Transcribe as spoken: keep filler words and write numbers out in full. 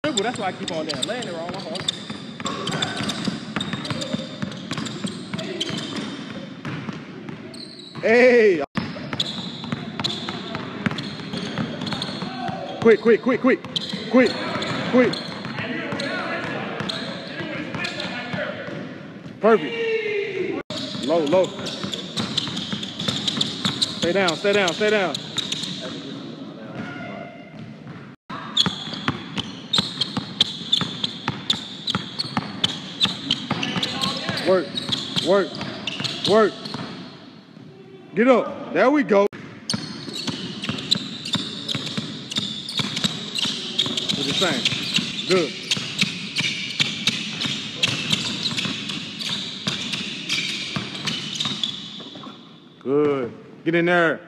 That's why I keep on there. Laying it wrong, my fault. Hey! Quick, quick, quick, quick, quick, quick. Perfect. Low, low. Stay down, stay down, stay down. Work, work, work. Get up. There we go. Do the same. Good. Good. Get in there.